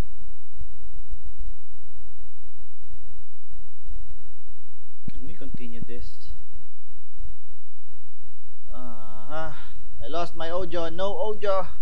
Can we continue this? Ah, uh, I lost my audio. No audio.